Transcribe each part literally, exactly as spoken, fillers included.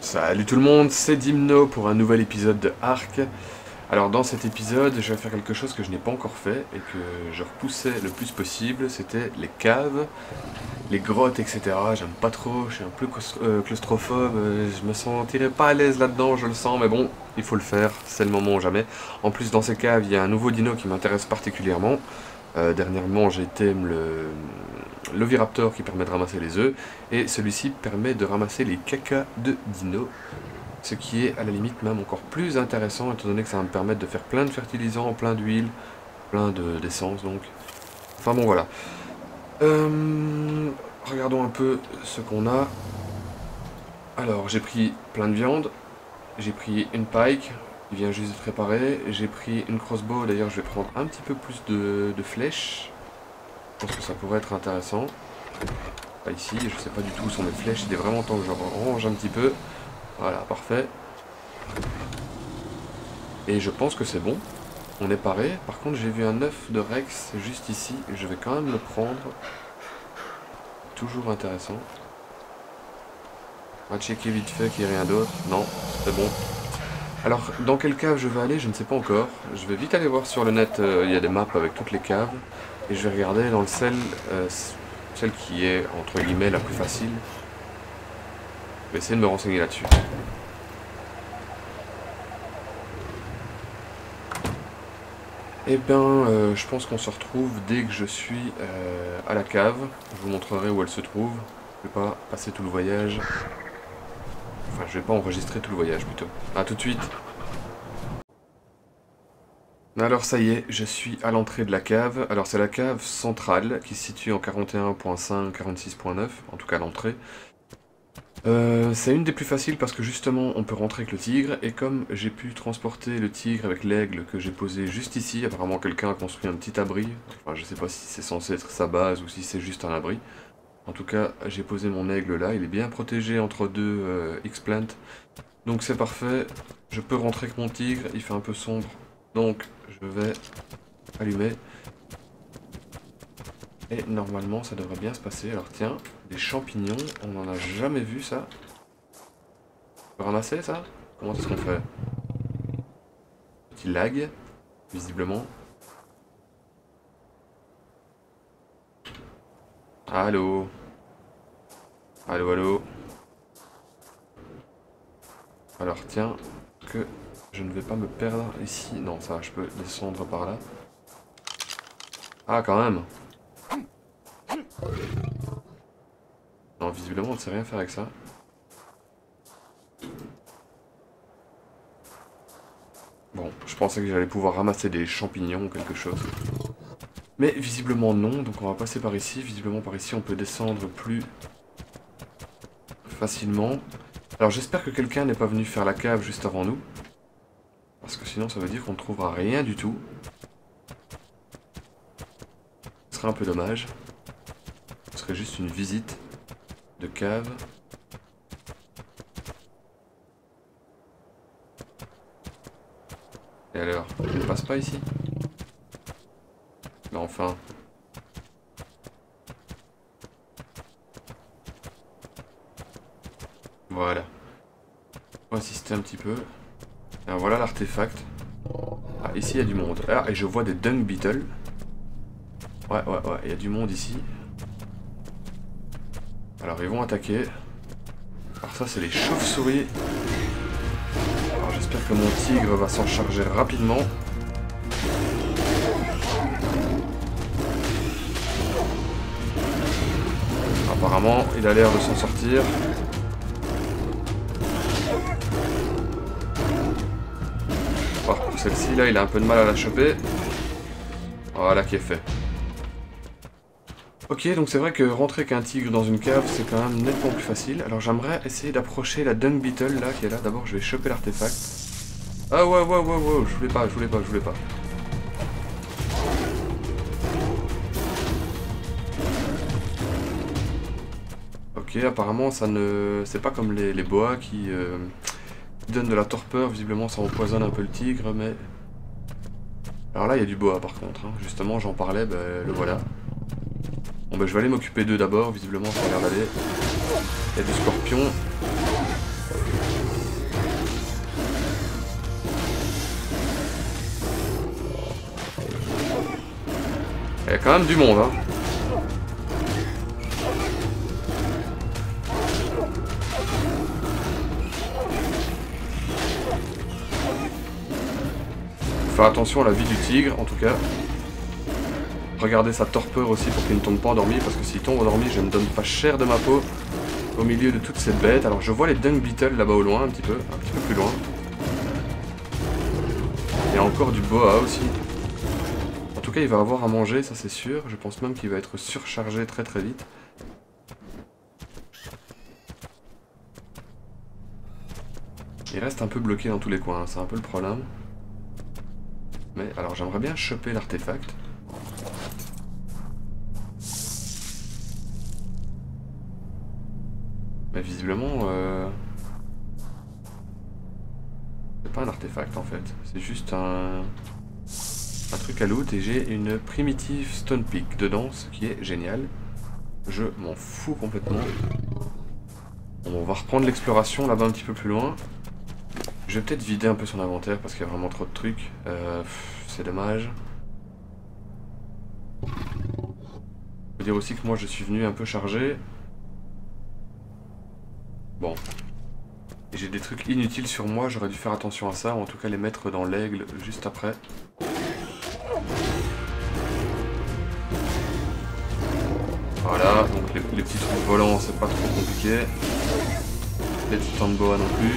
Salut tout le monde, c'est Dimno pour un nouvel épisode de Ark. Alors dans cet épisode, je vais faire quelque chose que je n'ai pas encore fait et que je repoussais le plus possible, c'était les caves, les grottes, et cetera. J'aime pas trop, je suis un peu euh, claustrophobe, euh, je me sentirais pas à l'aise là-dedans, je le sens, mais bon, il faut le faire, c'est le moment ou jamais. En plus dans ces caves, il y a un nouveau dino qui m'intéresse particulièrement. Euh, dernièrement, j'ai été le l'oviraptor qui permet de ramasser les œufs, et celui-ci permet de ramasser les caca de dino, ce qui est à la limite même encore plus intéressant, étant donné que ça va me permettre de faire plein de fertilisants, plein d'huile, plein d'essence donc. Enfin bon voilà. Euh, regardons un peu ce qu'on a. Alors j'ai pris plein de viande, j'ai pris une pike, il vient juste d'être préparé, j'ai pris une crossbow, d'ailleurs je vais prendre un petit peu plus de, de flèches. Je pense que ça pourrait être intéressant. Pas ici, je sais pas du tout où sont mes flèches, il est vraiment temps que je range un petit peu. Voilà, parfait. Et je pense que c'est bon. On est paré. Par contre, j'ai vu un œuf de Rex juste ici. Je vais quand même le prendre. Toujours intéressant. On va checker vite fait qu'il n'y ait rien d'autre. Non, c'est bon. Alors, dans quelle cave je vais aller, je ne sais pas encore. Je vais vite aller voir sur le net, euh, il y a des maps avec toutes les caves. Et je vais regarder dans le celle, euh, celle qui est, entre guillemets, la plus facile. Je vais essayer de me renseigner là-dessus. Eh bien, euh, je pense qu'on se retrouve dès que je suis euh, à la cave. Je vous montrerai où elle se trouve. Je vais pas passer tout le voyage. Enfin, je vais pas enregistrer tout le voyage plutôt. A tout de suite. Alors ça y est, je suis à l'entrée de la cave. Alors c'est la cave centrale qui se situe en quarante et un point cinq, quarante-six point neuf, en tout cas l'entrée. Euh, c'est une des plus faciles parce que justement on peut rentrer avec le tigre, et comme j'ai pu transporter le tigre avec l'aigle que j'ai posé juste ici, apparemment quelqu'un a construit un petit abri. Enfin je sais pas si c'est censé être sa base ou si c'est juste un abri. En tout cas j'ai posé mon aigle là, il est bien protégé entre deux euh, X-Plant. Donc c'est parfait, je peux rentrer avec mon tigre, il fait un peu sombre. Donc je vais allumer. Et normalement ça devrait bien se passer. Alors tiens, des champignons, on n'en a jamais vu ça. On peut ramasser ça? Comment est-ce qu'on fait? Petit lag, visiblement. Allô? Allô, allô? Alors tiens, que je ne vais pas me perdre ici. Non, ça, je peux descendre par là. Ah, quand même. Non, visiblement, on ne sait rien faire avec ça. Bon, je pensais que j'allais pouvoir ramasser des champignons ou quelque chose. Mais visiblement non, donc on va passer par ici. Visiblement par ici, on peut descendre plus facilement. Alors j'espère que quelqu'un n'est pas venu faire la cave juste avant nous. Parce que sinon, ça veut dire qu'on ne trouvera rien du tout. Ce serait un peu dommage. Ce serait juste une visite de cave. Et alors, on ne passe pas ici? Mais enfin. Voilà. On va assister un petit peu. Alors voilà l'artefact. Ah, ici il y a du monde. Ah, et je vois des dung beetles. Ouais, ouais, ouais, il y a du monde ici. Alors ils vont attaquer. Alors ça c'est les chauves-souris. Alors j'espère que mon tigre va s'en charger rapidement. Apparemment il a l'air de s'en sortir. Par contre celle-ci là il a un peu de mal à la choper. Voilà qui est fait. Ok, donc c'est vrai que rentrer avec un tigre dans une cave, c'est quand même nettement plus facile. Alors j'aimerais essayer d'approcher la dung beetle là, qui est là. D'abord, je vais choper l'artefact. Ah ouais, ouais, ouais, ouais, je voulais pas, je voulais pas, je voulais pas. Ok, apparemment, ça ne... c'est pas comme les, les boas qui euh, donnent de la torpeur. Visiblement, ça empoisonne un peu le tigre, mais... Alors là, il y a du boa par contre. Hein. Justement, j'en parlais, ben le voilà. Bon bah je vais aller m'occuper d'eux d'abord, visiblement ça a l'air d'aller. Il y a du scorpion. quand même du monde, hein. Faut faire attention à la vie du tigre, en tout cas. Regardez sa torpeur aussi pour qu'il ne tombe pas endormi, parce que s'il tombe endormi, je ne donne pas cher de ma peau au milieu de toutes ces bêtes. Alors je vois les Dung Beetle là-bas au loin, un petit peu, un petit peu plus loin. Il y a encore du boa aussi. En tout cas, il va avoir à manger, ça c'est sûr. Je pense même qu'il va être surchargé très très vite. Il reste un peu bloqué dans tous les coins, c'est un peu le problème. Mais alors j'aimerais bien choper l'artefact. Mais visiblement, euh... c'est pas un artefact en fait. C'est juste un... un truc à loot et j'ai une primitive Stone Peak dedans, ce qui est génial. Je m'en fous complètement. On va reprendre l'exploration là-bas un petit peu plus loin. Je vais peut-être vider un peu son inventaire parce qu'il y a vraiment trop de trucs. Euh, c'est dommage. Je peux dire aussi que moi je suis venu un peu chargé. Bon. Et j'ai des trucs inutiles sur moi, j'aurais dû faire attention à ça, ou en tout cas les mettre dans l'aigle juste après. Voilà, donc les, les petits trucs volants c'est pas trop compliqué. Les titans de boa non plus.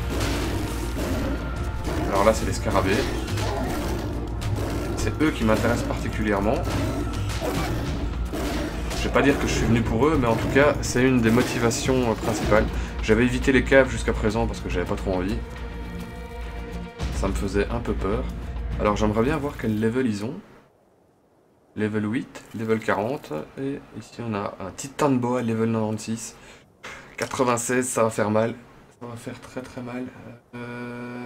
Alors là c'est les scarabées. C'est eux qui m'intéressent particulièrement. Je vais pas dire que je suis venu pour eux, mais en tout cas c'est une des motivations principales. J'avais évité les caves jusqu'à présent parce que j'avais pas trop envie. Ça me faisait un peu peur. Alors j'aimerais bien voir quel level ils ont. Level huit, level quarante, et ici on a un titan de boa level quatre-vingt-seize. quatre-vingt-seize, ça va faire mal. Ça va faire très très mal. Euh...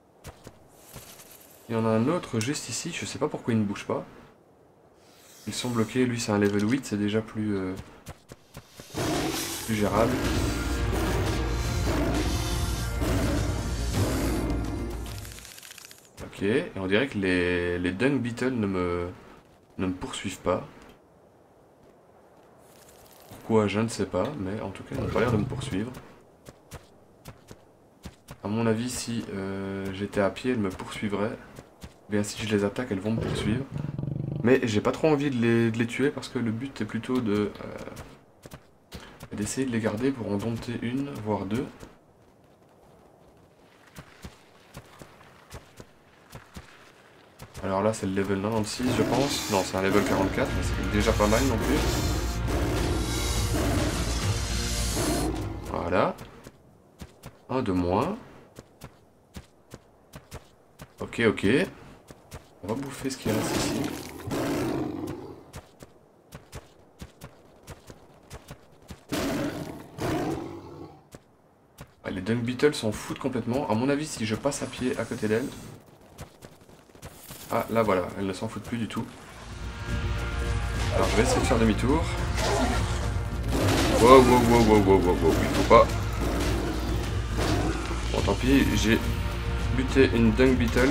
Il y en a un autre juste ici, je sais pas pourquoi il ne bouge pas. Ils sont bloqués, lui c'est un level huit, c'est déjà plus, euh, plus gérable. Ok, et on dirait que les, les Dung Beetle ne me, ne me poursuivent pas. Pourquoi, je ne sais pas, mais en tout cas ils n'ont pas l'air de me poursuivre. A mon avis, si euh, j'étais à pied, elles me poursuivraient. Bien si je les attaque, elles vont me poursuivre. Mais j'ai pas trop envie de les, de les tuer parce que le but est plutôt de euh, d'essayer de les garder pour en dompter une, voire deux. Alors là c'est le level quatre-vingt-seize je pense. Non c'est un level quarante-quatre mais c'est déjà pas mal non plus. Voilà. Un de moins. Ok ok. On va bouffer ce qui reste ici. Ah, les Dung Beetle s'en foutent complètement. À mon avis si je passe à pied à côté d'elles. Ah là voilà, elles ne s'en foutent plus du tout. Alors je vais essayer de faire demi-tour. Wow wow wow wow wow wow wow, il faut pas. Bon tant pis, j'ai buté une Dung Beetle.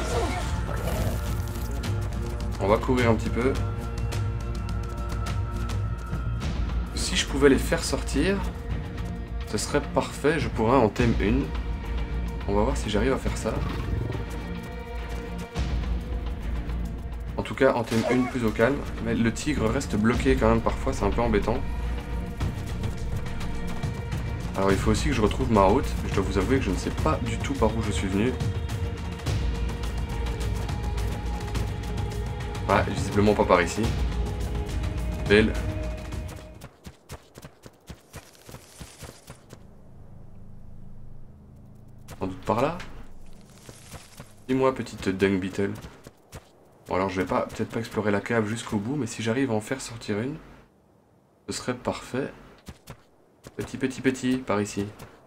On va courir un petit peu. Si je pouvais les faire sortir, ce serait parfait, je pourrais en thème une. On va voir si j'arrive à faire ça. En tout cas en thème une plus au calme, mais le tigre reste bloqué quand même parfois, c'est un peu embêtant. Alors il faut aussi que je retrouve ma route, je dois vous avouer que je ne sais pas du tout par où je suis venu. Ah, visiblement pas par ici. Belle. Sans doute par là. Dis-moi petite Dung Beetle. Bon alors je vais pas peut-être pas explorer la cave jusqu'au bout, mais si j'arrive à en faire sortir une, ce serait parfait. Petit petit petit, par ici.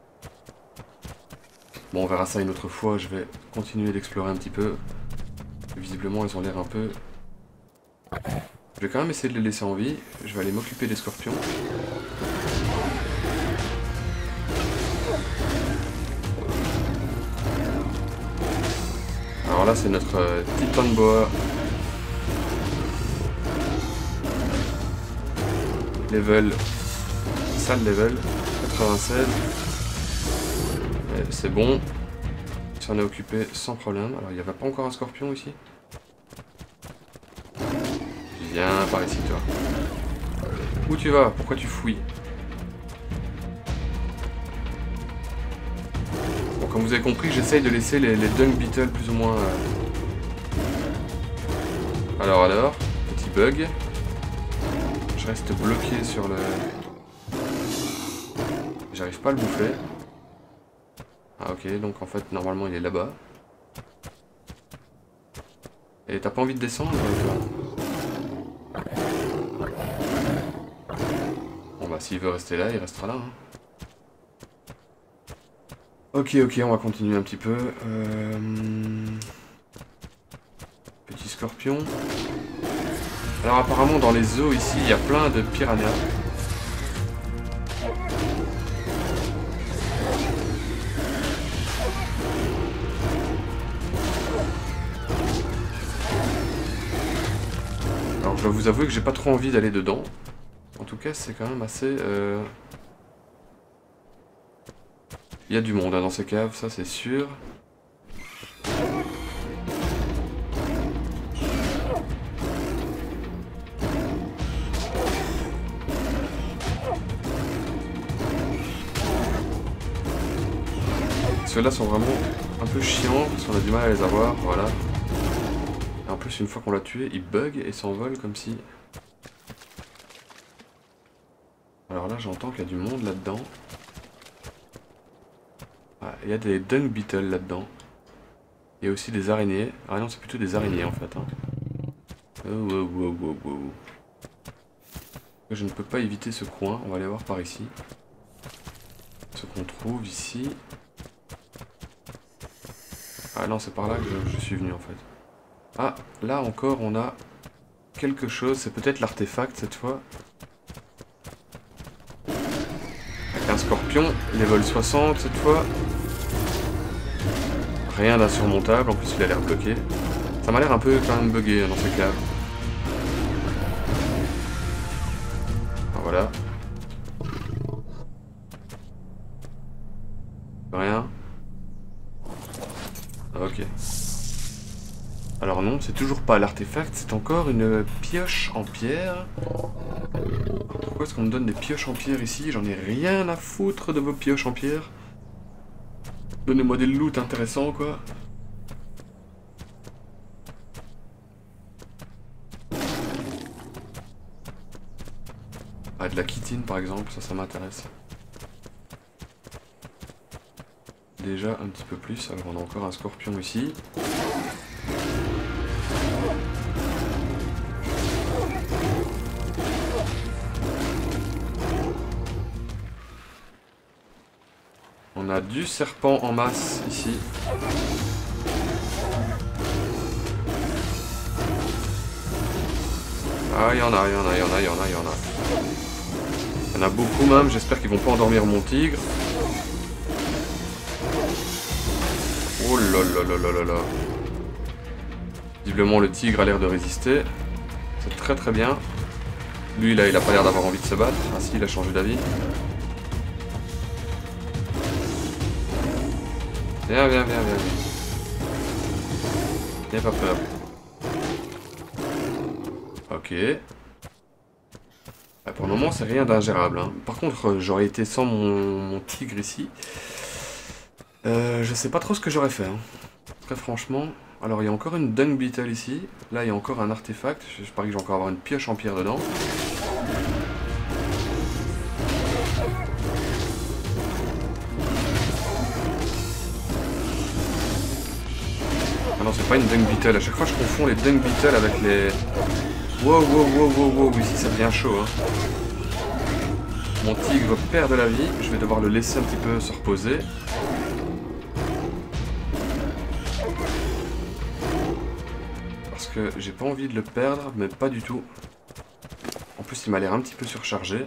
Bon on verra ça une autre fois, je vais continuer d'explorer un petit peu. Visiblement elles ont l'air un peu... Je vais quand même essayer de les laisser en vie, je vais aller m'occuper des scorpions. Alors là c'est notre euh, Titan Boa. Level. Sale level. quatre-vingt-seize. C'est bon. Si on est occupé sans problème. Alors il n'y avait pas encore un scorpion ici. Viens par ici toi. Où tu vas? Pourquoi tu fouilles? Bon, comme vous avez compris, j'essaye de laisser les, les Dung Beetle plus ou moins... Euh... Alors alors, petit bug. Je reste bloqué sur le... J'arrive pas à le bouffer. Ah ok, donc en fait normalement il est là-bas. Et t'as pas envie de descendre toi? Bon bah s'il veut rester là, il restera là. Hein. Ok ok, on va continuer un petit peu. Euh... Petit scorpion. Alors apparemment dans les eaux ici, il y a plein de piranhas. Alors je dois vous avouer que j'ai pas trop envie d'aller dedans. En tout cas c'est quand même assez... Euh... Il y a du monde hein, dans ces caves, ça c'est sûr. Ceux-là sont vraiment un peu chiants parce qu'on a du mal à les avoir, voilà. Et en plus une fois qu'on l'a tué, il bug et s'envole comme si... Alors là j'entends qu'il y a du monde là-dedans. Ah, il y a des Dung Beetle là-dedans. Il y a aussi des araignées. Ah non c'est plutôt des araignées en fait. Hein. Oh, oh, oh, oh, oh. Je ne peux pas éviter ce coin, on va aller voir par ici. Ce qu'on trouve ici. Ah non, c'est par là que je, je suis venu en fait. Ah, là encore on a quelque chose, c'est peut-être l'artefact cette fois. Avec un scorpion, level soixante cette fois. Rien d'insurmontable, en plus il a l'air bloqué. Ça m'a l'air un peu quand même bugué hein, dans ces caves. Ah, voilà. Rien. Ok. Alors non, c'est toujours pas l'artefact, c'est encore une pioche en pierre. Pourquoi est-ce qu'on me donne des pioches en pierre ici? J'en ai rien à foutre de vos pioches en pierre. Donnez-moi des loots intéressants, quoi. Ah, de la chitine, par exemple, ça, ça m'intéresse. Déjà un petit peu plus, alors on a encore un scorpion ici. On a du serpent en masse ici. Ah, il y en a, il y en a, il y en a, il y en a, il y en a. Il y en a beaucoup même, j'espère qu'ils vont pas endormir mon tigre. Oh là là là là là là. Visiblement le tigre a l'air de résister. C'est très très bien. Lui là il a pas l'air d'avoir envie de se battre. Ah si, il a changé d'avis. Viens, viens, viens, viens. N'aie pas peur. Ok. Bah, pour le moment c'est rien d'ingérable. Hein. Par contre j'aurais été sans mon, mon tigre ici. Euh, je sais pas trop ce que j'aurais fait. Hein. Très franchement. Alors il y a encore une Dung Beetle ici. Là il y a encore un artefact. Je parie que je vais encore avoir une pioche en pierre dedans. Ah non, c'est pas une Dung Beetle. À chaque fois je confonds les Dung Beetle avec les... Wow, wow, wow, wow, wow. Ici ça devient chaud. Hein. Mon tigre perd de la vie. Je vais devoir le laisser un petit peu se reposer. Que j'ai pas envie de le perdre, mais pas du tout. En plus, il m'a l'air un petit peu surchargé.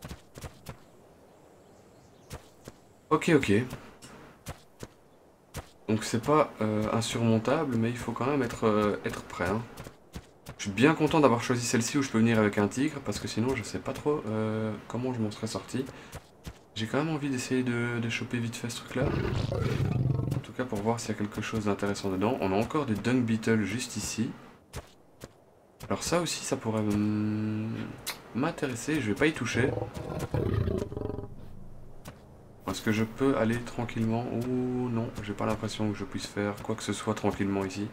Ok, ok. Donc c'est pas euh, insurmontable, mais il faut quand même être, euh, être prêt. Hein. Je suis bien content d'avoir choisi celle-ci où je peux venir avec un tigre, parce que sinon je sais pas trop euh, comment je m'en serais sorti. J'ai quand même envie d'essayer de, de choper vite fait ce truc là. En tout cas pour voir s'il y a quelque chose d'intéressant dedans. On a encore des dung beetles juste ici. Alors ça aussi ça pourrait m'intéresser, je vais pas y toucher. Est-ce que je peux aller tranquillement? Ou non, j'ai pas l'impression que je puisse faire quoi que ce soit tranquillement ici.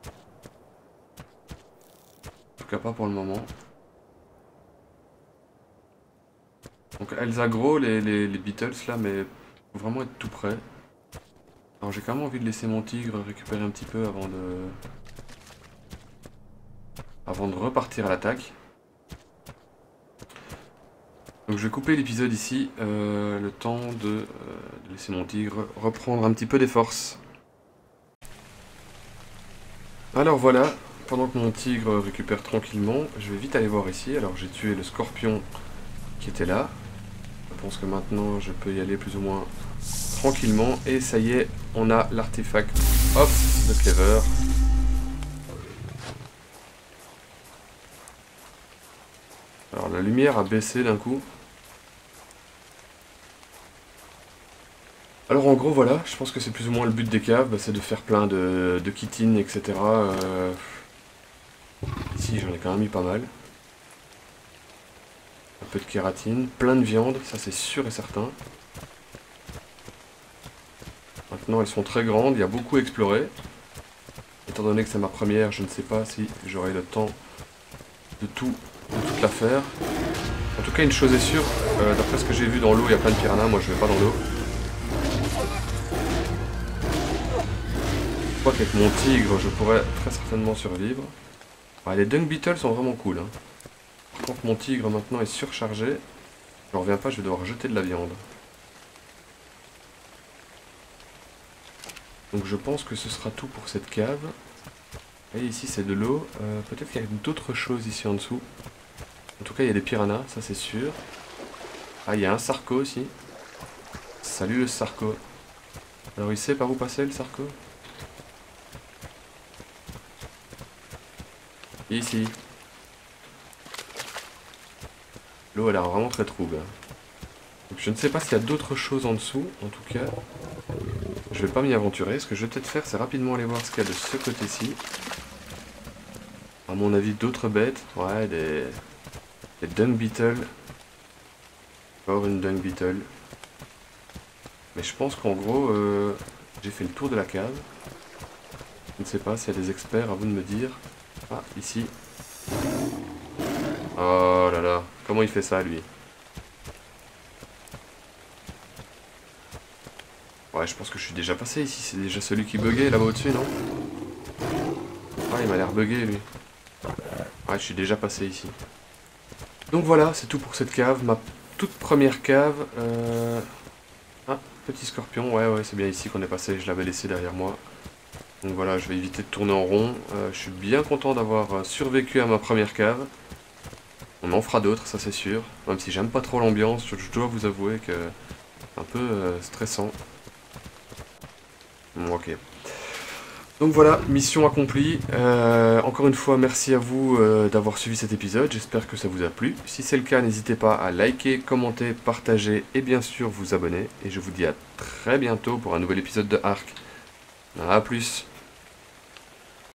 En tout cas pas pour le moment. Donc elles aggro les, les, les Beetles là, mais faut vraiment être tout près. Alors j'ai quand même envie de laisser mon tigre récupérer un petit peu avant de... avant de repartir à l'attaque. Donc je vais couper l'épisode ici, euh, le temps de, euh, de laisser mon tigre reprendre un petit peu des forces. Alors voilà, pendant que mon tigre récupère tranquillement, je vais vite aller voir ici. Alors j'ai tué le scorpion qui était là. Je pense que maintenant je peux y aller plus ou moins tranquillement. Et ça y est, on a l'artefact of the clever. Alors la lumière a baissé d'un coup. Alors en gros voilà, je pense que c'est plus ou moins le but des caves, bah, c'est de faire plein de, de chitines, et cetera. Euh... Ici j'en ai quand même mis pas mal. Un peu de kératine, plein de viande, ça c'est sûr et certain. Maintenant elles sont très grandes, il y a beaucoup à explorer. Étant donné que c'est ma première, je ne sais pas si j'aurai le temps de tout, de toute la faire. En tout cas une chose est sûre, euh, d'après ce que j'ai vu dans l'eau, il y a plein de piranhas, moi je vais pas dans l'eau. Je crois qu'avec mon tigre, je pourrais très certainement survivre. Ouais, les dung beetles sont vraiment cool. Hein. Par contre, mon tigre maintenant est surchargé. Je reviens pas, je vais devoir jeter de la viande. Donc je pense que ce sera tout pour cette cave. Et ici c'est de l'eau. Euh, Peut-être qu'il y a d'autres choses ici en dessous. En tout cas, il y a des piranhas, ça c'est sûr. Ah, il y a un sarco aussi. Salut le sarco. Alors il sait par où passer le sarco? Ici. L'eau a l'air vraiment très trouble. Donc, je ne sais pas s'il y a d'autres choses en dessous. En tout cas, je vais pas m'y aventurer. Ce que je vais peut-être faire, c'est rapidement aller voir ce qu'il y a de ce côté-ci. À mon avis, d'autres bêtes. Ouais, des, des dung beetles. Encore une dung beetle. Mais je pense qu'en gros, euh, j'ai fait le tour de la cave. Je ne sais pas s'il y a des experts, à vous de me dire. Ah, ici. Oh là là, comment il fait ça, lui? Ouais, je pense que je suis déjà passé ici. C'est déjà celui qui buguait là-bas au-dessus, non? Ah, il m'a l'air bugué, lui. Ouais, je suis déjà passé ici. Donc voilà, c'est tout pour cette cave. Ma toute première cave. Euh... Ah, petit scorpion. Ouais, ouais, c'est bien ici qu'on est passé. Je l'avais laissé derrière moi. Donc voilà, je vais éviter de tourner en rond. Euh, je suis bien content d'avoir survécu à ma première cave. On en fera d'autres, ça c'est sûr. Même si j'aime pas trop l'ambiance, je, je dois vous avouer que c'est un peu euh, stressant. Bon, ok. Donc voilà, mission accomplie. Euh, encore une fois, merci à vous euh, d'avoir suivi cet épisode. J'espère que ça vous a plu. Si c'est le cas, n'hésitez pas à liker, commenter, partager et bien sûr vous abonner. Et je vous dis à très bientôt pour un nouvel épisode de Ark. A plus.